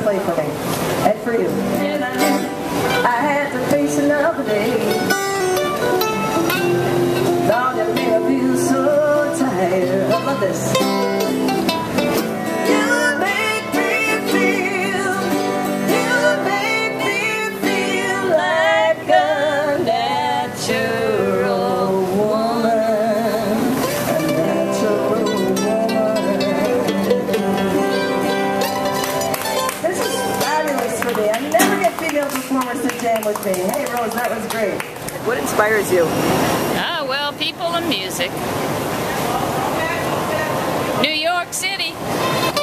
play for me and for you. And I had to face another day. Lord, you make me feel so tired. I love this. Performers to jam with me. Hey Rose, that was great. What inspires you? Well, people and music. New York City.